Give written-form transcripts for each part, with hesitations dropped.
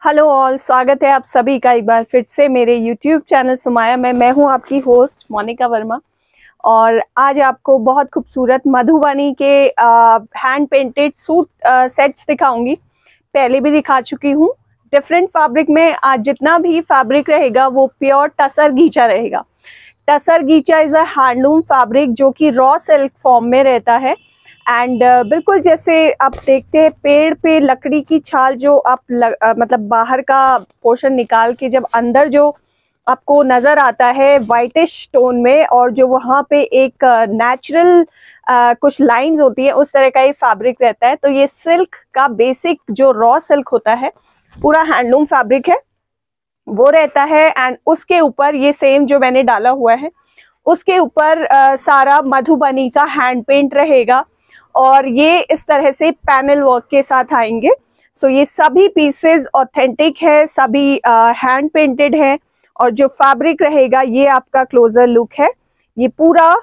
Hello all, स्वागत है आप सभी का एक बार फिर से मेरे YouTube चैनल सुमाया में। मैं हूं आपकी होस्ट मोनिका वर्मा और आज आपको बहुत खूबसूरत मधुबनी के हैंड पेंटेड सूट सेट्स दिखाऊंगी। पहले भी दिखा चुकी हूं डिफरेंट फैब्रिक में। आज जितना भी फैब्रिक रहेगा वो प्योर टसर गीचा रहेगा। Tussar gicha is a handloom fabric जो कि रॉ सिल्क फॉर्म में रहता है एंड बिल्कुल जैसे आप देखते हैं पेड़ पे लकड़ी की छाल जो आप मतलब बाहर का पोर्शन निकाल के जब अंदर जो आपको नज़र आता है वाइटिश टोन में, और जो वहाँ पे एक नेचुरल कुछ लाइंस होती है, उस तरह का ये फैब्रिक रहता है। तो ये सिल्क का बेसिक जो रॉ सिल्क होता है पूरा हैंडलूम फैब्रिक है वो रहता है। एंड उसके ऊपर ये सेम जो मैंने डाला हुआ है उसके ऊपर सारा मधुबनी का हैंड पेंट रहेगा और ये इस तरह से पैनल वर्क के साथ आएंगे। सो ये सभी पीसेस ऑथेंटिक है, सभी हैंड पेंटेड है और जो फैब्रिक रहेगा ये आपका क्लोजर लुक है। ये पूरा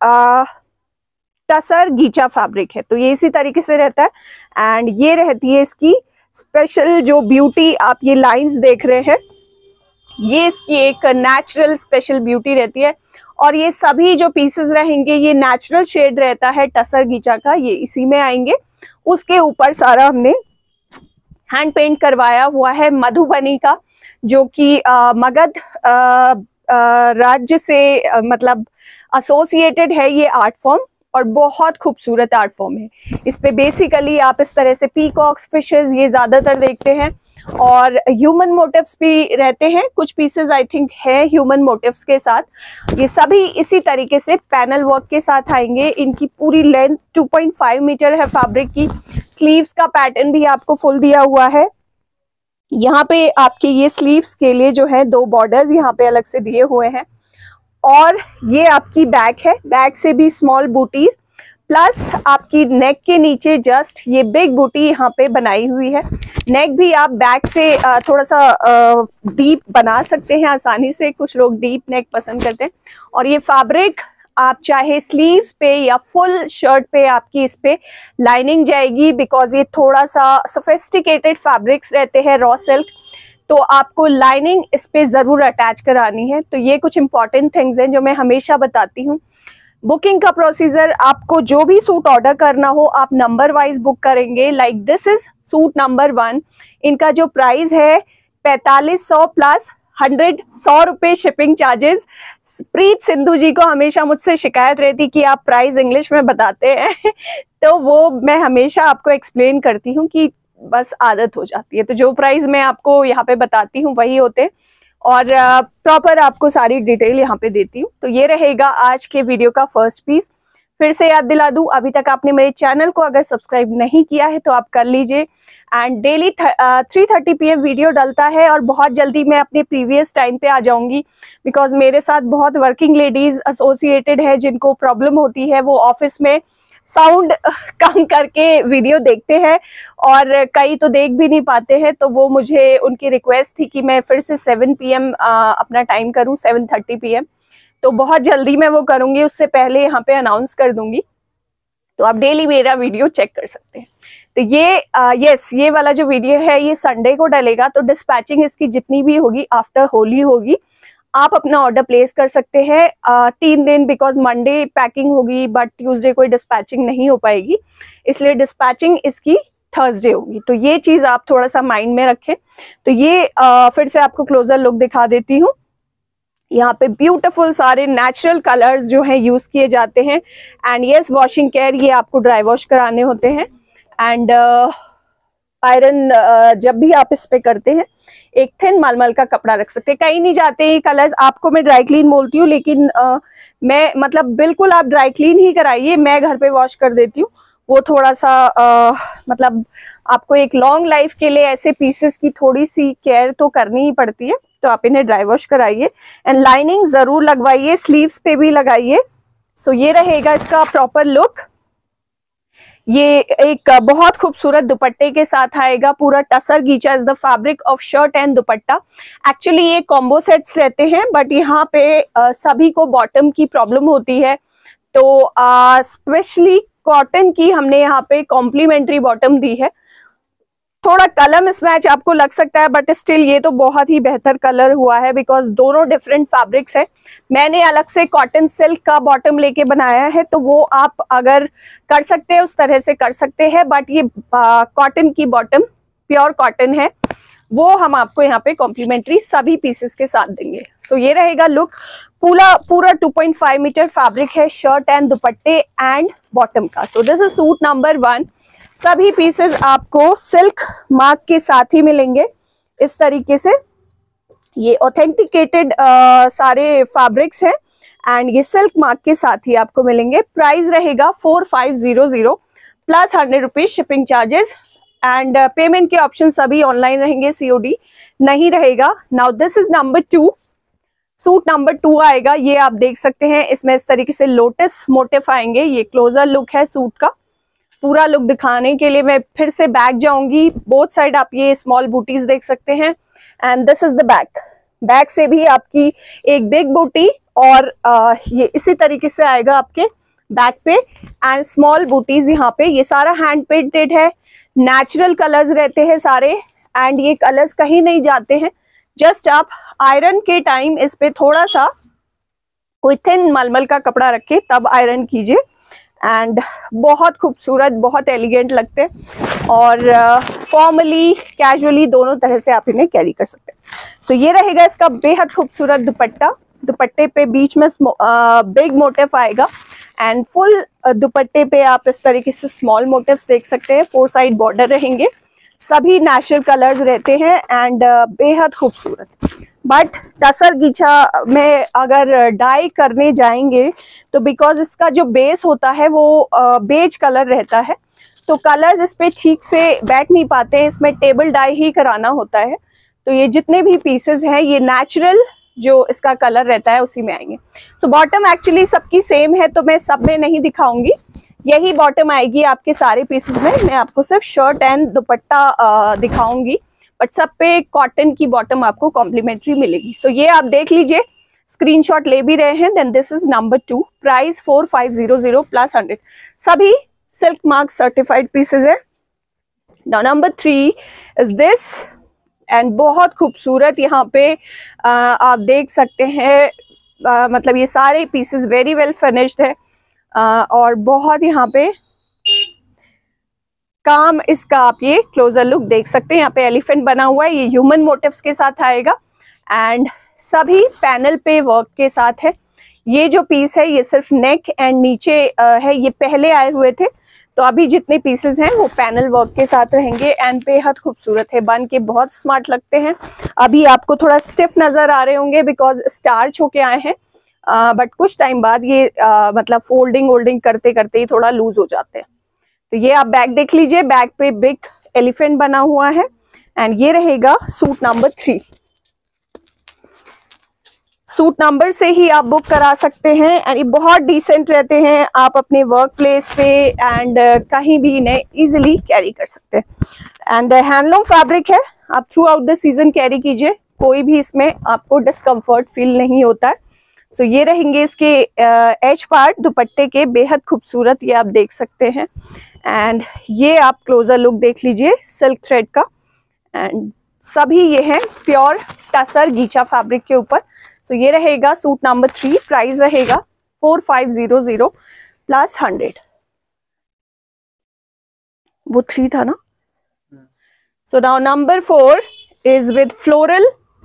टसर गीचा फैब्रिक है, तो ये इसी तरीके से रहता है। एंड ये रहती है इसकी स्पेशल जो ब्यूटी, आप ये लाइंस देख रहे हैं, ये इसकी एक नेचुरल स्पेशल ब्यूटी रहती है। और ये सभी जो पीसेस रहेंगे ये नेचुरल शेड रहता है टसर गीचा का, ये इसी में आएंगे। उसके ऊपर सारा हमने हैंड पेंट करवाया हुआ है मधुबनी का, जो कि मगध राज्य से मतलब एसोसिएटेड है ये आर्ट फॉर्म और बहुत खूबसूरत आर्ट फॉर्म है। इस पे बेसिकली आप इस तरह से पीकॉक्स, फिशेस ये ज्यादातर देखते हैं और ह्यूमन मोटिव्स भी रहते हैं। कुछ पीसेस आई थिंक है ह्यूमन मोटिव्स के साथ। ये सभी इसी तरीके से पैनल वर्क के साथ आएंगे। इनकी पूरी लेंथ 2.5 मीटर है फैब्रिक की। स्लीव्स का पैटर्न भी आपको फुल दिया हुआ है। यहाँ पे आपके ये स्लीव्स के लिए जो है 2 बॉर्डर्स यहाँ पे अलग से दिए हुए हैं। और ये आपकी बैक है, बैक से भी स्मॉल बूटीज प्लस आपकी नेक के नीचे जस्ट ये बिग बूटी यहाँ पे बनाई हुई है। नेक भी आप बैक से थोड़ा सा डीप बना सकते हैं आसानी से, कुछ लोग डीप नेक पसंद करते हैं। और ये फैब्रिक आप चाहे स्लीव्स पे या फुल शर्ट पे आपकी इस पे लाइनिंग जाएगी, बिकॉज ये थोड़ा सा सोफिस्टिकेटेड फैब्रिक्स रहते हैं रॉ सिल्क, तो आपको लाइनिंग इस पे जरूर अटैच करानी है। तो ये कुछ इंपॉर्टेंट थिंग्स हैं जो मैं हमेशा बताती हूँ। बुकिंग का प्रोसीजर, आपको जो भी सूट ऑर्डर करना हो आप नंबर वाइज बुक करेंगे। Like this is suit number 1। इनका जो प्राइस है 4500 प्लस 100 रुपये शिपिंग चार्जेस। प्रीत सिंधु जी को हमेशा मुझसे शिकायत रहती कि आप प्राइस इंग्लिश में बताते हैं तो वो मैं हमेशा आपको एक्सप्लेन करती हूँ कि बस आदत हो जाती है। तो जो प्राइस मैं आपको यहाँ पे बताती हूँ वही होते हैं और प्रॉपर आपको सारी डिटेल यहाँ पे देती हूँ। तो ये रहेगा आज के वीडियो का फर्स्ट पीस। फिर से याद दिला दूँ, अभी तक आपने मेरे चैनल को अगर सब्सक्राइब नहीं किया है तो आप कर लीजिए। एंड डेली 3:30 PM वीडियो डलता है और बहुत जल्दी मैं अपने प्रीवियस टाइम पे आ जाऊंगी, बिकॉज मेरे साथ बहुत वर्किंग लेडीज एसोसिएटेड है जिनको प्रॉब्लम होती है। वो ऑफिस में साउंड कम करके वीडियो देखते हैं और कई तो देख भी नहीं पाते हैं, तो वो मुझे उनकी रिक्वेस्ट थी कि मैं फिर से 7 PM अपना टाइम करूं, 7:30 PM। तो बहुत जल्दी मैं वो करूंगी, उससे पहले यहाँ पे अनाउंस कर दूंगी, तो आप डेली मेरा वीडियो चेक कर सकते हैं। तो ये ये वाला जो वीडियो है ये संडे को डलेगा, तो डिस्पैचिंग इसकी जितनी भी होगी आफ्टर होली होगी। आप अपना ऑर्डर प्लेस कर सकते हैं 3 दिन, बिकॉज मंडे पैकिंग होगी बट ट्यूसडे कोई डिस्पैचिंग नहीं हो पाएगी, इसलिए डिस्पैचिंग इसकी थर्सडे होगी। तो ये चीज़ आप थोड़ा सा माइंड में रखें। तो ये फिर से आपको क्लोजर लुक दिखा देती हूँ। यहाँ पे ब्यूटीफुल सारे नेचुरल कलर्स जो हैं यूज़ किए जाते हैं। एंड यस, वॉशिंग केयर, ये आपको ड्राई वॉश कराने होते हैं। एंड आयरन जब भी आप इस पे करते हैं एक थिन मलमल का कपड़ा रख सकते हैं। कहीं नहीं जाते ये कलर्स। आपको मैं ड्राई क्लीन बोलती हूँ, लेकिन मैं मतलब बिल्कुल आप ड्राई क्लीन ही कराइए, मैं घर पे वॉश कर देती हूँ। वो थोड़ा सा मतलब आपको एक लॉन्ग लाइफ के लिए ऐसे पीसेस की थोड़ी सी केयर तो करनी ही पड़ती है, तो आप इन्हें ड्राई वॉश कराइए। एंड लाइनिंग जरूर लगवाइए, स्लीव्स पे भी लगाइए। सो ये रहेगा इसका प्रॉपर लुक। ये एक बहुत खूबसूरत दुपट्टे के साथ आएगा। पूरा tussar gicha is the fabric of shirt and dupatta. Actually ये कॉम्बो सेट्स रहते हैं, बट यहाँ पे सभी को बॉटम की प्रॉब्लम होती है, तो स्पेशली कॉटन की हमने यहाँ पे कॉम्प्लीमेंट्री बॉटम दी है। थोड़ा कलर मिसमैच आपको लग सकता है, बट स्टिल ये तो बहुत ही बेहतर कलर हुआ है बिकॉज दोनों डिफरेंट फैब्रिक्स है। मैंने अलग से कॉटन सिल्क का बॉटम लेके बनाया है, तो वो आप अगर कर सकते हैं उस तरह से कर सकते हैं, बट ये कॉटन की बॉटम प्योर कॉटन है, वो हम आपको यहाँ पे कॉम्प्लीमेंट्री सभी पीसेस के साथ देंगे। सो ये रहेगा लुक। पूरा 2.5 मीटर फैब्रिक है, शर्ट एंड दुपट्टे एंड बॉटम का। So this is suit number 1। सभी पीसेस आपको सिल्क मार्क के साथ ही मिलेंगे इस तरीके से। ये ऑथेंटिकेटेड सारे फैब्रिक्स हैं एंड ये सिल्क मार्क के साथ ही आपको मिलेंगे। प्राइस रहेगा 4500 plus 100 rupees shipping charges and payment के ऑप्शन सभी ऑनलाइन रहेंगे, सीओडी नहीं रहेगा। Now this is number 2। Suit number 2 आएगा, ये आप देख सकते हैं, इसमें इस तरीके से लोटस मोटिफ आएंगे। ये क्लोजर लुक है सूट का। पूरा लुक दिखाने के लिए मैं फिर से बैक जाऊंगी। बोथ साइड आप ये स्मॉल बूटीज देख सकते हैं and this is the back. Back से भी आपकी एक बिग बूटी और ये इसी तरीके से आएगा आपके बैक पे एंड स्मॉल बूटीज यहाँ पे। ये सारा हैंड पेंटेड है, नेचुरल कलर्स रहते हैं सारे एंड ये कलर्स कहीं नहीं जाते हैं। जस्ट आप आयरन के टाइम इस पे थोड़ा सा कोई थिन मलमल का कपड़ा रख के तब आयरन कीजिए एंड बहुत खूबसूरत, बहुत एलिगेंट लगते हैं और फॉर्मली कैजुअली दोनों तरह से आप इन्हें कैरी कर सकते हैं। सो ये रहेगा इसका बेहद खूबसूरत दुपट्टा। दुपट्टे पे बीच में बिग मोटिफ आएगा एंड फुल दुपट्टे पे आप इस तरीके से स्मॉल मोटिव्स देख सकते हैं। 4 साइड बॉर्डर रहेंगे, सभी नेचुरल कलर्स रहते हैं एंड बेहद खूबसूरत। बट टसर गीछा में अगर डाई करने जाएंगे तो बिकॉज इसका जो बेस होता है वो बेज कलर रहता है, तो कलर्स इस पे ठीक से बैठ नहीं पाते हैं, इसमें टेबल डाई ही कराना होता है। तो ये जितने भी पीसेस हैं ये नेचुरल जो इसका कलर रहता है उसी में आएंगे। सो बॉटम एक्चुअली सबकी सेम है तो मैं सब में नहीं दिखाऊंगी, यही बॉटम आएगी आपके सारे पीसेस में। मैं आपको सिर्फ शर्ट एंड दुपट्टा दिखाऊंगी, बट सब पे कॉटन की बॉटम आपको कॉम्प्लीमेंट्री मिलेगी। सो ये आप देख लीजिए, स्क्रीनशॉट ले भी रहे हैं। Then this is number 2। Price 4500 plus 100। सभी सिल्क मार्क सर्टिफाइड पीसेस है। Now number 3 is this and बहुत खूबसूरत। यहाँ पे आप देख सकते हैं मतलब ये सारे पीसेस वेरी वेल फिनिश्ड है और बहुत यहाँ पे काम इसका आप ये क्लोजर लुक देख सकते हैं। यहाँ पे एलिफेंट बना हुआ है, ये ह्यूमन मोटिव्स के साथ आएगा एंड सभी पैनल पे वर्क के साथ है। ये जो पीस है ये सिर्फ नेक एंड नीचे है, ये पहले आए हुए थे, तो अभी जितने पीसेस हैं वो पैनल वर्क के साथ रहेंगे एंड बेहद खूबसूरत है। बन के बहुत स्मार्ट लगते हैं। अभी आपको थोड़ा स्टिफ नजर आ रहे होंगे बिकॉज स्टार्च होके आए हैं, बट कुछ टाइम बाद ये मतलब फोल्डिंग करते करते ही थोड़ा लूज हो जाते हैं। तो ये आप बैक देख लीजिए, बैक पे बिग एलिफेंट बना हुआ है एंड ये रहेगा सूट नंबर 3। सूट नंबर से ही आप बुक करा सकते हैं एंड ये बहुत डिसेंट रहते हैं। आप अपने वर्क प्लेस पे एंड कहीं भी इन्हें इजीली कैरी कर सकते हैं एंड हैंडलूम फैब्रिक है। आप throughout the season carry कीजिए, कोई भी इसमें आपको डिस्कम्फर्ट फील नहीं होता है। सो ये रहेंगे इसके एज पार्ट दुपट्टे के, बेहद खूबसूरत, ये आप देख सकते हैं एंड ये आप क्लोजर लुक देख लीजिए सिल्क थ्रेड का एंड सभी ये हैं प्योर टसर गीचा फैब्रिक के ऊपर। सो ये रहेगा सूट नंबर 3। प्राइस रहेगा 4500 प्लस 100। वो 3 था ना। So now number 4 is with floral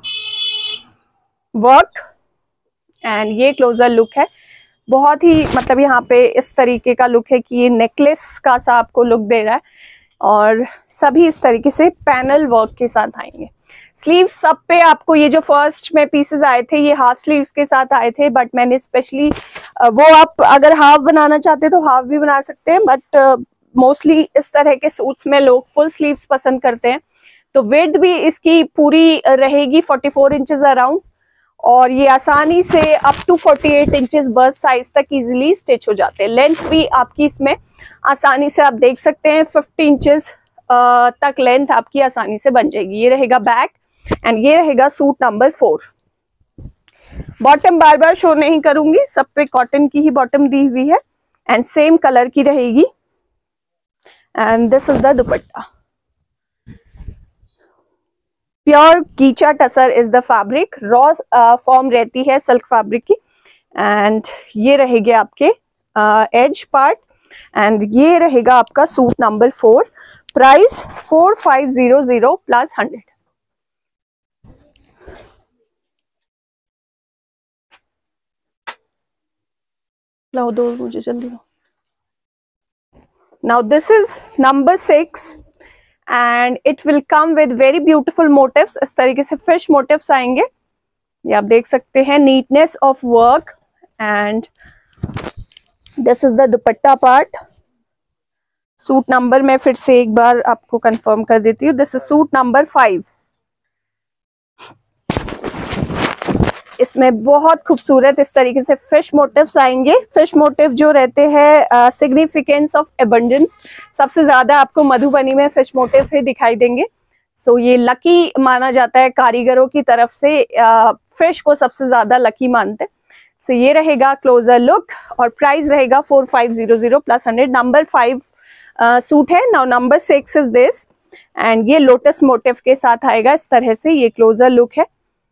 work and ये क्लोजर लुक है। बहुत ही मतलब यहाँ पे इस तरीके का लुक है कि ये नेकलेस का सा आपको लुक दे रहा है और सभी इस तरीके से पैनल वर्क के साथ आएंगे। स्लीव सब पे आपको ये जो फर्स्ट में पीसेस आए थे ये हाफ स्लीव्स के साथ आए थे, बट मैंने स्पेशली वो आप अगर हाफ बनाना चाहते तो हाफ भी बना सकते हैं, बट मोस्टली इस तरह के सूट्स में लोग फुल स्लीव्स पसंद करते हैं। तो विड्थ भी इसकी पूरी रहेगी 44 इंचेस अराउंड और ये आसानी से up to 48 inches bust size तक इजीली स्टिच हो जाते हैं। लेंथ भी आपकी इसमें आसानी से आप देख सकते हैं 50 इंचेस तक लेंथ आपकी आसानी से बन जाएगी। ये रहेगा बैक एंड ये रहेगा सूट नंबर 4। बॉटम बार बार शो नहीं करूंगी, सब पे कॉटन की ही बॉटम दी हुई है एंड सेम कलर की रहेगी and this is the dupatta. Pure kicha tussar is the fabric, raw form रहती है सिल्क फैब्रिक की। एंड ये रहेंगे आपके एज पार्ट, एंड ये रहेगा आपका सूट नंबर 4। Price 4500 plus 100। लाओ दो मुझे जल्दी। Now this is number 6 and it will come with very beautiful motifs। इस तरीके से फिश मोटिव्स आएंगे, ये आप देख सकते हैं, neatness of work. And this is the dupatta part. Suit number मैं फिर से एक बार आपको कंफर्म कर देती हूँ, दिस इज सूट नंबर 5। इसमें बहुत खूबसूरत इस तरीके से फिश मोटिव्स आएंगे। फिश मोटिव जो रहते हैं सिग्निफिकेंस ऑफ एबंडेंस, सबसे ज्यादा आपको मधुबनी में फिश मोटिव ही दिखाई देंगे। सो ये लकी माना जाता है कारीगरों की तरफ से, फिश को सबसे ज्यादा लकी मानते हैं। सो ये रहेगा क्लोजर लुक और प्राइस रहेगा 4500 प्लस 100। नंबर 5 सूट है। Now number 6 is this, and ये लोटस मोटिव के साथ आएगा इस तरह से, ये क्लोजर लुक है।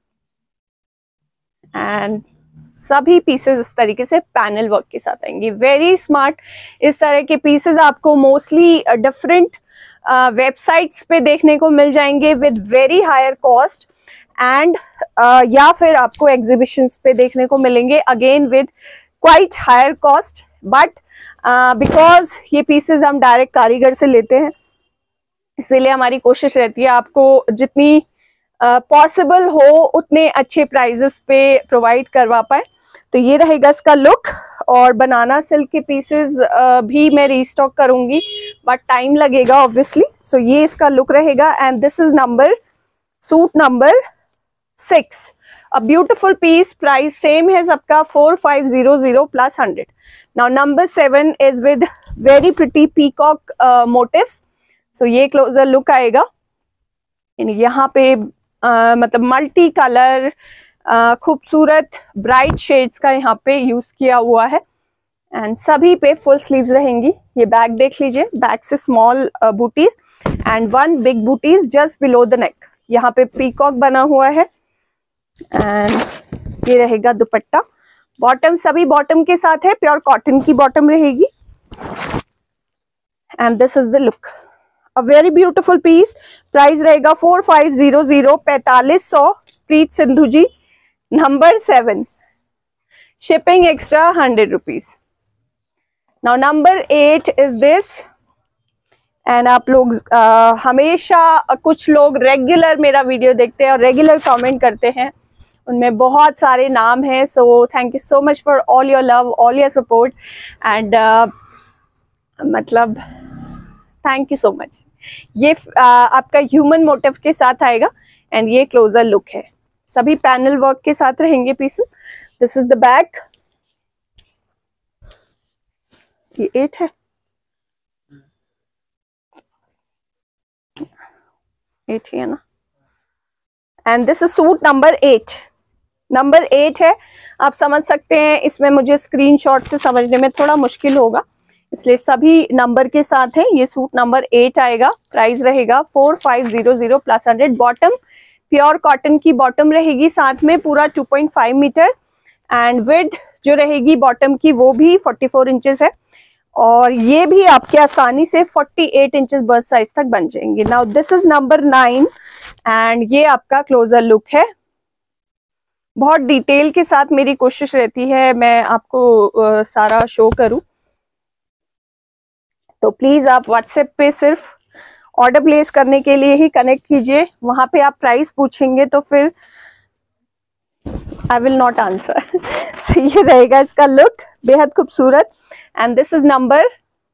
एंड सभी पीसेस इस तरीके से पैनल वर्क के साथ आएंगे, वेरी स्मार्ट। इस तरह के पीसेस आपको मोस्टली डिफरेंट वेबसाइट्स पे देखने को मिल जाएंगे with very higher cost, and या फिर आपको एग्जीबिशंस पे देखने को मिलेंगे again with quite higher cost. But because ये पीसेस हम डायरेक्ट कारीगर से लेते हैं, इसीलिए हमारी कोशिश रहती है आपको जितनी पॉसिबल हो उतने अच्छे प्राइजेस पे प्रोवाइड करवा पाए। तो ये रहेगा इसका लुक। और बनाना सिल्क के पीसेस भी मैं रीस्टॉक करूंगी, बट टाइम लगेगा ऑब्वियसली। सो ये इसका लुक रहेगा, and this is suit number 6। A beautiful piece, price same है सबका 4500 plus 100। Now number 7 is with very pretty peacock motifs. So ये क्लोजर लुक आएगा, यहाँ पे मतलब मल्टी कलर खूबसूरत ब्राइट शेड्स का यहाँ पे यूज किया हुआ है, एंड सभी पे फुल स्लीव्स रहेंगी। ये बैक देख लीजिए, बैक से small butis and 1 big butis just below the neck. यहाँ पे पीकॉक बना हुआ है, एंड ये रहेगा दुपट्टा। बॉटम सभी बॉटम के साथ है, प्योर कॉटन की बॉटम रहेगी, and this is the look. A very beautiful piece, price रहेगा 4500 4500। Preet Sindhu ji, number 7, shipping extra 100 rupees. Now number 8 is this, and आप लोग हमेशा कुछ लोग रेगुलर मेरा वीडियो देखते हैं और रेगुलर कमेंट करते हैं, उनमें बहुत सारे नाम हैं। So thank you so much for all your love, all your support, and मतलब थैंक यू सो मच। ये आपका ह्यूमन मोटिव के साथ आएगा, एंड ये क्लोजर लुक है, सभी पैनल वर्क के साथ रहेंगे pieces. This is the back, ये 8 है, 8 ही है ना, and this is suit number 8। Number 8 है, आप समझ सकते हैं, इसमें मुझे स्क्रीनशॉट से समझने में थोड़ा मुश्किल होगा, इसलिए सभी नंबर के साथ है। ये सूट नंबर 8 आएगा, प्राइस रहेगा 4500 प्लस 100। बॉटम प्योर कॉटन की बॉटम रहेगी, साथ में पूरा 2.5 मीटर, एंड विड्थ जो रहेगी बॉटम की वो भी 44 इंचेस है, और ये भी आपके आसानी से 48 इंचेस बर्स्ट साइज तक बन जाएंगे। Now this is number 9, and ये आपका क्लोजर लुक है। बहुत डिटेल के साथ मेरी कोशिश रहती है मैं आपको सारा शो करूं, तो प्लीज आप व्हाट्सएप पे सिर्फ ऑर्डर प्लेस करने के लिए ही कनेक्ट कीजिए, वहां पे आप प्राइस पूछेंगे तो फिर I will not answer. So ये रहेगा इसका लुक, बेहद खूबसूरत, and this is number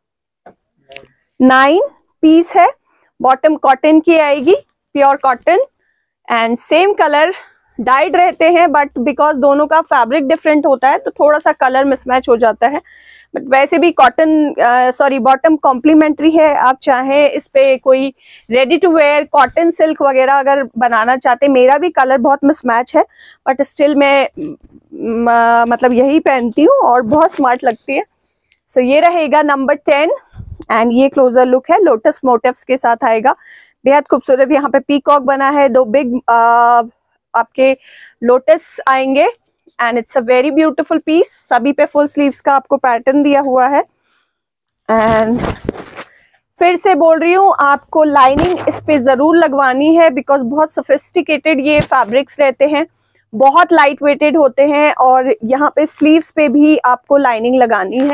9 piece है। बॉटम कॉटन की आएगी, pure cotton, and same colour dyed रहते हैं, बट बिकॉज दोनों का फैब्रिक डिफरेंट होता है तो थोड़ा सा कलर मिसमैच हो जाता है, बट वैसे भी कॉटन बॉटम कॉम्प्लीमेंट्री है। आप चाहें इस पे कोई ready to wear cotton silk वगैरह अगर बनाना चाहते, मेरा भी कलर बहुत मिसमैच है, बट स्टिल मैं मतलब यही पहनती हूँ और बहुत स्मार्ट लगती है। सो ये रहेगा नंबर 10, एंड ये क्लोजर लुक है, लोटस मोटिव्स के साथ आएगा। बेहद खूबसूरत यहाँ पे पीकॉक बना है, 2 बिग आपके लोटस आएंगे and it's a very beautiful piece. सभी पे फुल स्लीव्स का आपको पैटर्न दिया हुआ है। एंड फिर से बोल रही हूँ, आपको लाइनिंग इस पे जरूर लगवानी है बिकॉज बहुत सोफिस्टिकेटेड ये फैब्रिक्स रहते हैं, बहुत लाइट वेटेड होते हैं और यहाँ पे स्लीव्स पे भी आपको लाइनिंग लगानी है।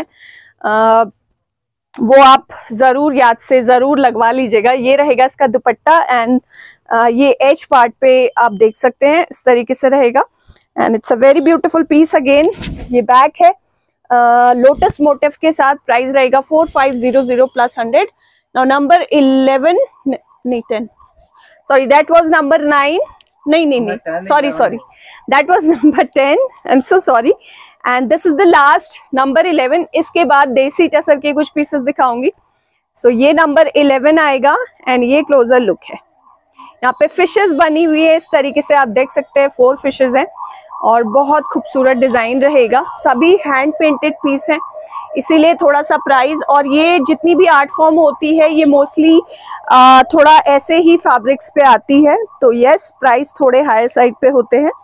वो आप जरूर याद से जरूर लगवा लीजिएगा। ये रहेगा इसका दुपट्टा एंड ये एज पार्ट पे आप देख सकते हैं इस तरीके से रहेगा and it's a very beautiful piece. Again ये बैक है लोटस मोटिव के साथ। प्राइस रहेगा 4500 प्लस 100। नाउ नंबर 11 नहीं 10, सॉरी दैट वाज नंबर 9, नहीं sorry that was number 10, I am so sorry. And this is the last number 11। इसके बाद देसी टसर के कुछ पीसेस दिखाऊंगी। सो ये नंबर 11 आएगा एंड ये क्लोजर लुक है। यहाँ पे फिशेस बनी हुई है इस तरीके से, आप देख सकते हैं 4 फिशेस हैं और बहुत खूबसूरत डिजाइन रहेगा। सभी हैंड पेंटेड पीस हैं, इसीलिए थोड़ा सा प्राइस। और ये जितनी भी आर्ट फॉर्म होती है ये मोस्टली थोड़ा ऐसे ही फैब्रिक्स पे आती है, तो यस प्राइस थोड़े हायर साइड पे होते हैं।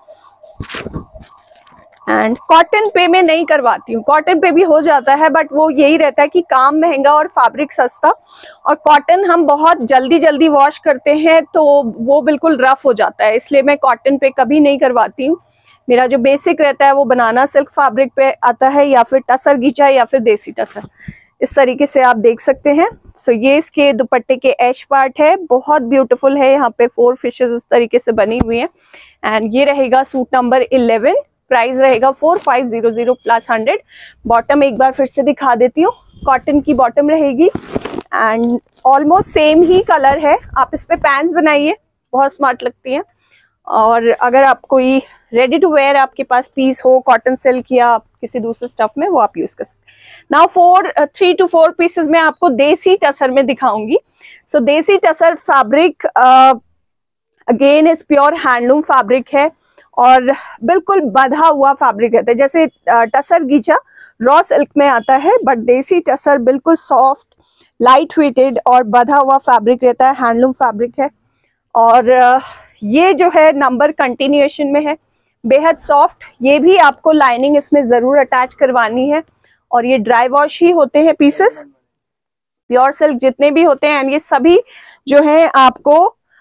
एंड कॉटन पे मैं नहीं करवाती हूँ, कॉटन पे भी हो जाता है बट वो यही रहता है कि काम महंगा और फैब्रिक सस्ता, और कॉटन हम बहुत जल्दी जल्दी वॉश करते हैं तो वो बिल्कुल रफ हो जाता है, इसलिए मैं कॉटन पे कभी नहीं करवाती हूँ। मेरा जो बेसिक रहता है वो बनाना सिल्क फैब्रिक पे आता है या फिर टसर गीचा या फिर देसी टसर, इस तरीके से आप देख सकते हैं। सो ये इसके दुपट्टे के एज पार्ट है, बहुत ब्यूटीफुल है। यहाँ पे 4 फिशेस इस तरीके से बनी हुई हैं एंड ये रहेगा सूट नंबर 11। प्राइस रहेगा 4500 प्लस 100। बॉटम एक बार फिर से दिखा देती हूँ, कॉटन की बॉटम रहेगी एंड ऑलमोस्ट सेम ही कलर है। आप इस पे पैंट्स बनाइए, बहुत स्मार्ट लगती हैं। और अगर आप कोई रेडी टू वेयर आपके पास पीस हो कॉटन सिल्क या किसी दूसरे स्टफ में, वो आप यूज कर सकते हैं। नाउ 3 to 4 पीसेस में आपको देसी टसर में दिखाऊंगी। So desi tussar fabric again is pure handloom fabric है और बिल्कुल बंधा हुआ फैब्रिक रहता है। जैसे टसर गीचा रॉ सिल्क में आता है, बट देसी टसर बिल्कुल सॉफ्ट लाइट वेटेड और बंधा हुआ फैब्रिक रहता है, हैंडलूम फैब्रिक है। और ये जो है नंबर कंटिन्यूएशन में है, बेहद सॉफ्ट। ये भी आपको लाइनिंग इसमें जरूर अटैच करवानी है और ये ड्राई वॉश ही होते हैं पीसेस, प्योर सिल्क जितने भी होते हैं। एंड ये सभी जो है आपको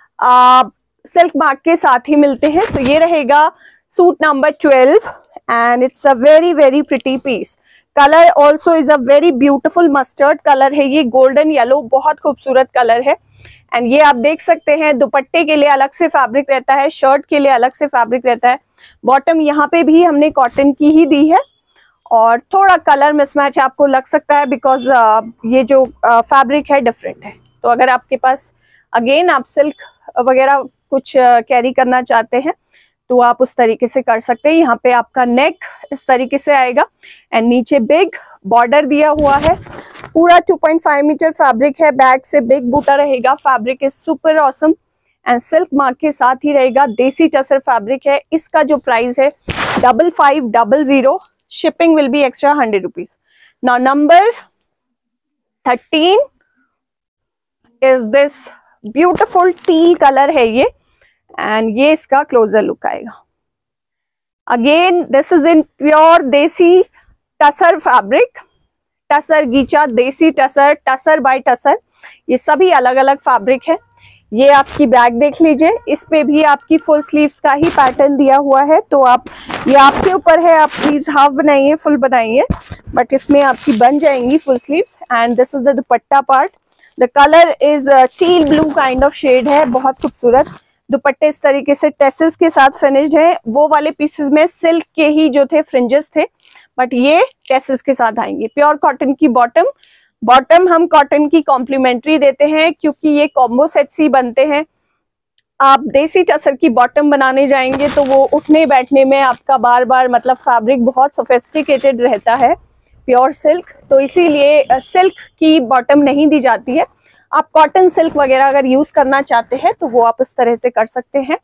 सिल्क मार्क के साथ ही मिलते हैं। सो ये रहेगा suit number 12 and it's a very very pretty piece. Colour also is a very beautiful mustard colour है, ये गोल्डन येलो बहुत खूबसूरत कलर है। एंड ये आप देख सकते हैं दुपट्टे के लिए अलग से फैब्रिक रहता है, शर्ट के लिए अलग से फैब्रिक रहता है। बॉटम यहाँ पे भी हमने कॉटन की ही दी है और थोड़ा कलर मिसमैच आपको लग सकता है बिकॉज ये जो फैब्रिक है डिफरेंट है। तो अगर आपके पास अगेन आप सिल्क वगैरह कुछ कैरी करना चाहते हैं तो आप उस तरीके से कर सकते हैं। यहाँ पे आपका नेक इस तरीके से आएगा एंड नीचे बिग बॉर्डर दिया हुआ है। पूरा 2.5 मीटर फैब्रिक है, बैक से बिग बूटा रहेगा। Fabric is super awesome and silk mark के साथ ही रहेगा। देसी टसर फैब्रिक है। इसका जो प्राइस है 5500, shipping will be extra 100 rupees. Now number 13 is this beautiful teal colour है ये एंड ये इसका क्लोजर लुक आएगा। Again this is in pure desi tussar fabric, tussar गीचा, देसी टसर, टसर बाय टसर, ये सभी अलग अलग फैब्रिक है। ये आपकी बैग देख लीजिए, इस पे भी आपकी फुल स्लीव्स का ही पैटर्न दिया हुआ है। तो आप ये आपके ऊपर है, आप स्लीव्स हाफ बनाइए फुल बनाइए, बट इसमें आपकी बन जाएंगी full sleeves. And this is the dupatta part. The colour is teal blue kind of shade है, बहुत खूबसूरत। दुपट्टे इस तरीके से टेसल्स के साथ फिनिश्ड है। वो वाले पीसेस में सिल्क के ही जो थे फ्रिंजेस थे, बट ये टेसल्स के साथ आएंगे। प्योर कॉटन की बॉटम हम कॉटन की कॉम्प्लीमेंट्री देते हैं क्योंकि ये कॉम्बो सेट्स ही बनते हैं। आप देसी टसर की बॉटम बनाने जाएंगे तो वो उठने बैठने में आपका बार बार मतलब फैब्रिक बहुत सोफिस्टिकेटेड रहता है, प्योर सिल्क, तो इसीलिए सिल्क की बॉटम नहीं दी जाती है। आप कॉटन सिल्क वगैरह अगर यूज करना चाहते हैं तो वो आप इस तरह से कर सकते हैं।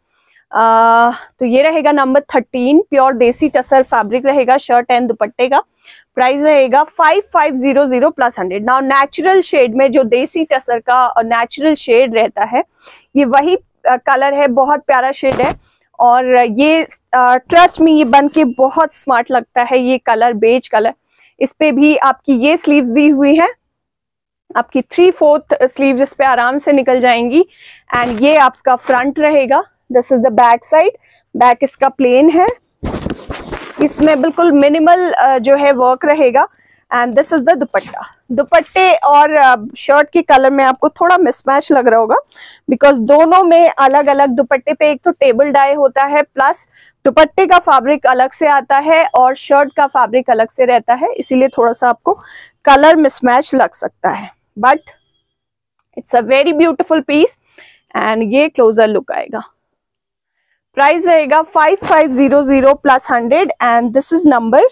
तो ये रहेगा number 13, pure desi tussar fabric रहेगा, शर्ट एंड दुपट्टे का। प्राइस रहेगा 5500 प्लस 100। नाउ नेचुरल शेड में जो देसी टसर का नेचुरल शेड रहता है, ये वही कलर है, बहुत प्यारा शेड है। और ये ट्रस्ट में ये बन के बहुत स्मार्ट लगता है, ये कलर बेज कलर। इस पे भी आपकी ये स्लीव्स दी हुई है, आपकी 3/4 स्लीव्स इस पे आराम से निकल जाएंगी। एंड ये आपका फ्रंट रहेगा, this is the back side. Back इसका प्लेन है, इसमें बिल्कुल मिनिमल जो है वर्क रहेगा। And this is the dupatta. दुपट्टे और शर्ट के कलर में आपको थोड़ा मिसमैच लग रहा होगा, बिकॉज दोनों में अलग अलग, दुपट्टे पे एक तो टेबल डाई होता है, प्लस दुपट्टे का फैब्रिक अलग से आता है और शर्ट का फैब्रिक अलग से रहता है, इसीलिए थोड़ा सा आपको कलर मिसमैच लग सकता है, but it's a very beautiful piece. And ये क्लोजर लुक आएगा। प्राइस रहेगा 5500 plus 100 and this is number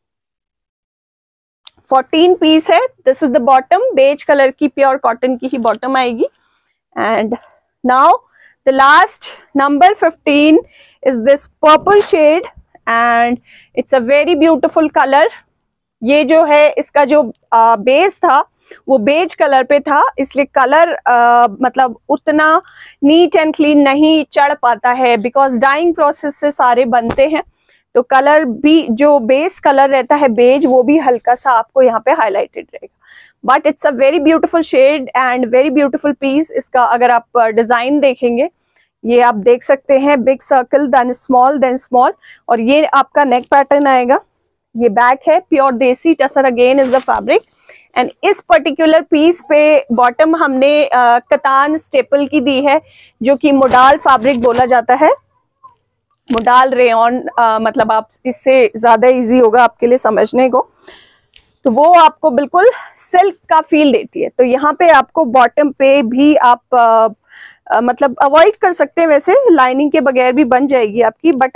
14 piece है। This is the bottom, beige colour की प्योर कॉटन की ही बॉटम आएगी। And now the last number 15 is this purple shade and it's a very beautiful colour. ये जो है इसका जो बेस था वो बेज कलर पे था, इसलिए कलर मतलब उतना नीट एंड क्लीन नहीं चढ़ पाता है, बिकॉज डाइंग प्रोसेस से सारे बनते हैं। तो कलर भी जो बेस कलर रहता है बेज, वो भी हल्का सा आपको यहाँ पे हाईलाइटेड रहेगा। But it's a very beautiful shade and very beautiful piece. इसका अगर आप डिजाइन देखेंगे, ये आप देख सकते हैं, बिग सर्कल देन स्मॉल, और ये आपका नेक पैटर्न आएगा। ये बैक है, pure desi tussar again is the fabric. And इस पर्टिकुलर पीस पे बॉटम हमने कतान स्टेपल की दी है, जो कि मोडाल फैब्रिक बोला जाता है। मोडाल रेयन, मतलब आप इससे ज्यादा इजी होगा आपके लिए समझने को। तो वो आपको बिल्कुल सिल्क का फील देती है। तो यहाँ पे आपको बॉटम पे भी आप मतलब अवॉइड कर सकते हैं, वैसे लाइनिंग के बगैर भी बन जाएगी आपकी, बट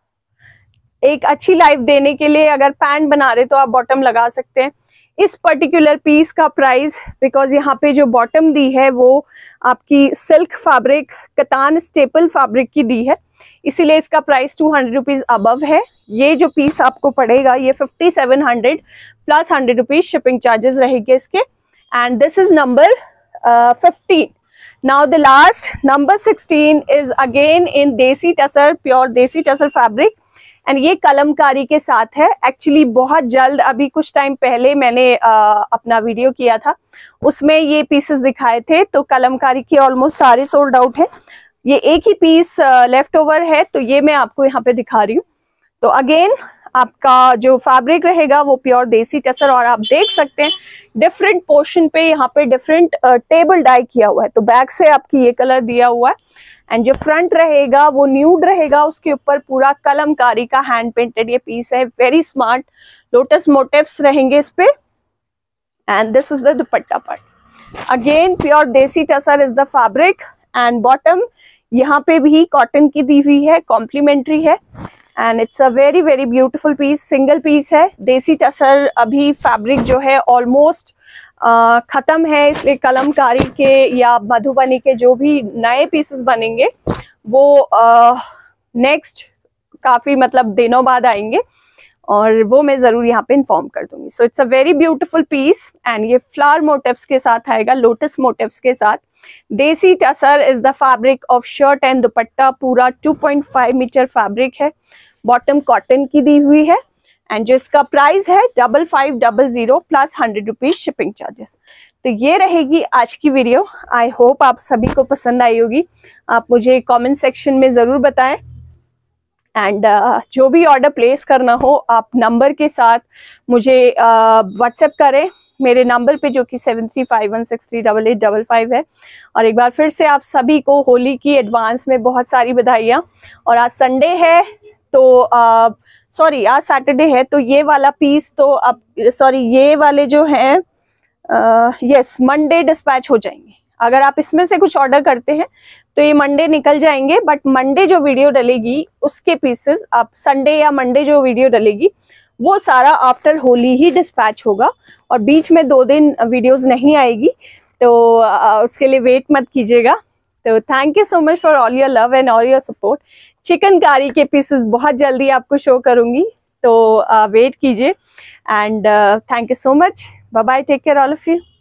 एक अच्छी लाइफ देने के लिए अगर पैंट बना रहे तो आप बॉटम लगा सकते हैं। इस पर्टिकुलर पीस का प्राइस, बिकॉज यहाँ पे जो बॉटम दी है वो आपकी silk fabric katan staple fabric की दी है, इसीलिए इसका प्राइस 200 रुपीज अबव है। ये जो पीस आपको पड़ेगा ये 5700 प्लस 100 रुपीज शिपिंग चार्जेस रहेंगे इसके। And this is number 15। Now the last number 16 is again in desi tussar, pure desi tussar fabric. And ये कलमकारी के साथ है। एक्चुअली बहुत जल्द, अभी कुछ टाइम पहले मैंने अपना वीडियो किया था, उसमें ये पीसेस दिखाए थे, तो कलमकारी के ऑलमोस्ट सारे सोल्ड आउट है। ये एक ही पीस लेफ्ट ओवर है, तो ये मैं आपको यहाँ पे दिखा रही हूँ। तो अगेन आपका जो फैब्रिक रहेगा वो प्योर देसी टसर, और आप देख सकते हैं डिफरेंट पोर्शन पे यहाँ पे डिफरेंट टेबल डाई किया हुआ है। तो बैक से आपकी ये कलर दिया हुआ है, एंड जो फ्रंट रहेगा वो न्यूड रहेगा, उसके ऊपर पूरा कलमकारी का हैंड पेंटेड ये पीस है। वेरी स्मार्ट लोटस मोटिव्स रहेंगे इस पे। And this is the dupatta part. Again pure desi tussar is the fabric. And bottom यहाँ पे भी कॉटन की दी हुई है, कॉम्प्लीमेंट्री है। And it's a very very beautiful piece, single piece है। देसी टसर अभी फैब्रिक जो है ऑलमोस्ट खत्म है, इसलिए कलमकारी के या मधुबनी के जो भी नए पीसेस बनेंगे वो नेक्स्ट काफी मतलब दिनों बाद आएंगे, और वो मैं जरूर यहाँ पे इन्फॉर्म कर दूंगी। So it's a very beautiful piece. And ये फ्लावर मोटिव्स के साथ आएगा, लोटस मोटिव्स के साथ। Desi tussar is the fabric of shirt and dupatta. पूरा 2.5 मीटर फैब्रिक है, बॉटम कॉटन की दी हुई है। एंड जो इसका प्राइस है 5500 प्लस 100 रुपीज शिपिंग चार्जेस। तो ये रहेगी आज की वीडियो। आई होप आप सभी को पसंद आई होगी। आप मुझे कमेंट सेक्शन में जरूर बताएं। एंड जो भी ऑर्डर प्लेस करना हो आप नंबर के साथ मुझे व्हाट्सएप करें, मेरे नंबर पे जो कि 7351638855 है। और एक बार फिर से आप सभी को होली की एडवांस में बहुत सारी बधाइयाँ। और आज संडे है तो सॉरी आज सैटरडे है, तो ये वाला पीस तो अब सॉरी ये वाले जो हैं यस मंडे डिस्पैच हो जाएंगे। अगर आप इसमें से कुछ ऑर्डर करते हैं तो ये मंडे निकल जाएंगे, बट मंडे जो वीडियो डलेगी उसके पीसेस आप संडे या मंडे जो वीडियो डलेगी वो सारा आफ्टर होली ही डिस्पैच होगा, और बीच में 2 दिन वीडियोस नहीं आएगी, तो उसके लिए वेट मत कीजिएगा। तो thank you so much for all your love and all your support. Chikankari के पीसेस बहुत जल्दी आपको शो करूंगी, तो वेट कीजिए। And thank you so much, bye bye, take care all of you.